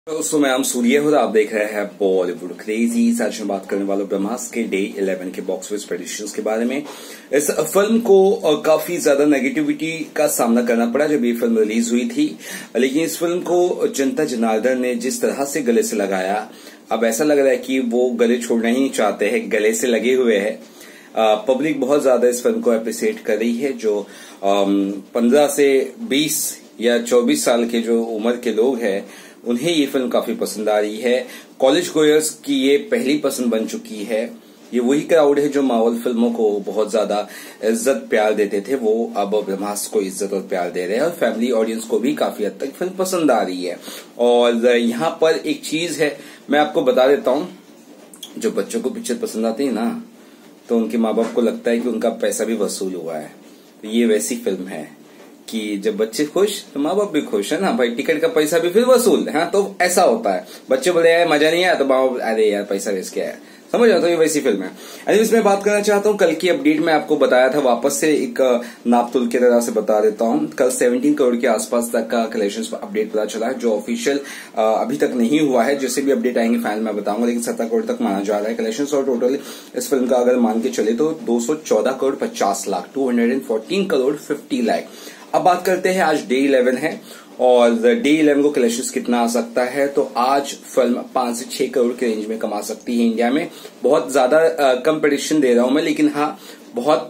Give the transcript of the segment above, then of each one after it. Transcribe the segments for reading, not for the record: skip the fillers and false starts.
दोस्तों मैं आम सूर्य और आप देख रहे हैं बॉलीवुड क्रेजी। आज मैं बात करने वाला हूं ब्रह्मास्त्र के डे 11 के बॉक्स ऑफिस प्रेडिक्शंस के बारे में। इस फिल्म को काफी ज्यादा नेगेटिविटी का सामना करना पड़ा जब ये फिल्म रिलीज हुई थी, लेकिन इस फिल्म को जनता जनार्दन ने जिस तरह से गले से लगाया, अब ऐसा लग रहा है कि वो गले छोड़ना ही नहीं चाहते हैं, गले से लगे हुए हैं। पब्लिक बहुत ज्यादा इस फिल्म को अप्रिशिएट कर रही है। जो 15 से 20 या 24 साल के जो उम्र के लोग हैं उन्हें ये फिल्म काफी पसंद आ रही है। कॉलेज गोयर्स की ये पहली पसंद बन चुकी है। ये वही क्राउड है जो मार्वल फिल्मों को बहुत ज्यादा इज्जत प्यार देते थे, वो अब ब्रह्मास्त्र को इज्जत और प्यार दे रहे हैं और फैमिली ऑडियंस को भी काफी हद तक फिल्म पसंद आ रही है। और यहाँ पर एक चीज है, मैं आपको बता देता हूँ, जो बच्चों को पिक्चर पसंद आती है ना, तो उनके माँ बाप को लगता है कि उनका पैसा भी वसूल हुआ है। तो ये वैसी फिल्म है कि जब बच्चे खुश तो माँ बाप भी खुश है ना भाई, टिकट का पैसा भी फिर वसूल है। तो ऐसा होता है, बच्चे बोले यार मजा नहीं आया तो माँ बाप अरे यार पैसा वेस्ट किया है, समझ रहे हो। तो ये वैसी फिल्म है। इसमें बात करना चाहता हूँ कल की अपडेट में आपको बताया था, वापस से एक नाप तुल की तरह से बता देता हूँ। कल 17 करोड़ के आसपास तक का कलेक्शन अपडेट पता चला है, जो ऑफिशियल अभी तक नहीं हुआ है। जैसे भी अपडेट आएंगे फाइनल में बताऊंगा, लेकिन 17 करोड़ तक माना जा रहा है कलेक्शन। और टोटल इस फिल्म का अगर मान के चले तो 214 करोड़ 50 लाख 214 करोड़ 50 लाख। अब बात करते हैं, आज डे 11 है और डे 11 को कलेक्शंस कितना आ सकता है। तो आज फिल्म 5 से 6 करोड़ के रेंज में कमा सकती है इंडिया में। बहुत ज्यादा कम प्रेडिक्शन दे रहा हूं मैं, लेकिन हाँ बहुत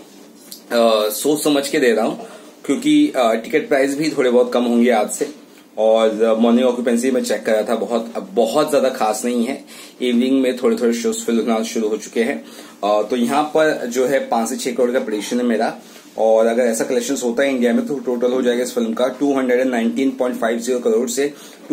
सोच समझ के दे रहा हूं, क्योंकि टिकट प्राइस भी थोड़े बहुत कम होंगे आज से। और मॉर्निंग ऑक्यूपेंसी में चेक करा था, बहुत ज्यादा खास नहीं है। इवनिंग में थोड़े थोड़े शोज फिल्म शुरू हो चुके हैं। तो यहाँ पर जो है 5 से 6 करोड़ का प्रेडिक्शन है मेरा। और अगर ऐसा कलेक्शंस होता है इंडिया में तो टोटल हो जाएगा इस फिल्म का 219.50 करोड़ से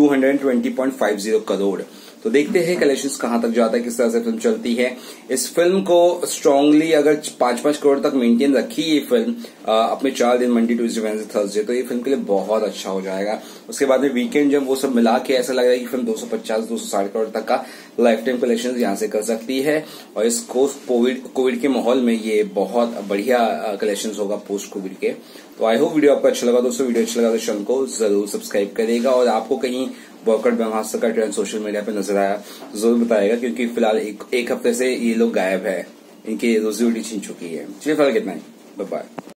220.50 करोड़। तो देखते हैं कलेक्शंस कहां तक जाता है, किस तरह से फिल्म चलती है। इस फिल्म को स्ट्रांगली अगर 5-5 करोड़ तक मेंटेन रखी ये फिल्म अपने 4 दिन मंडे ट्यूसडे वेडनेसडे थर्सडे, तो ये फिल्म के लिए बहुत अच्छा हो जाएगा। उसके बाद में वीकेंड जब वो सब मिला के ऐसा लग रहा है कि फिल्म 250-260 करोड़ तक का लाइफ टाइम कलेक्शन यहां से कर सकती है। और इस कोविड के माहौल में ये बहुत बढ़िया कलेक्शन होगा पोस्ट कोविड के। तो आई होप वीडियो आपको अच्छा लगा दोस्तों। वीडियो अच्छा लगा तो चैनल को जरूर सब्सक्राइब करेगा, और आपको कहीं वर्कआउट ब्रह्मास्त्र का ट्रेंड सोशल मीडिया पे नजर आया जरूर बताएगा, क्योंकि फिलहाल एक हफ्ते से ये लोग गायब है, इनकी रोजी रोटी छीन चुकी है। चलिए फिलहाल कितना है, बाय बाय।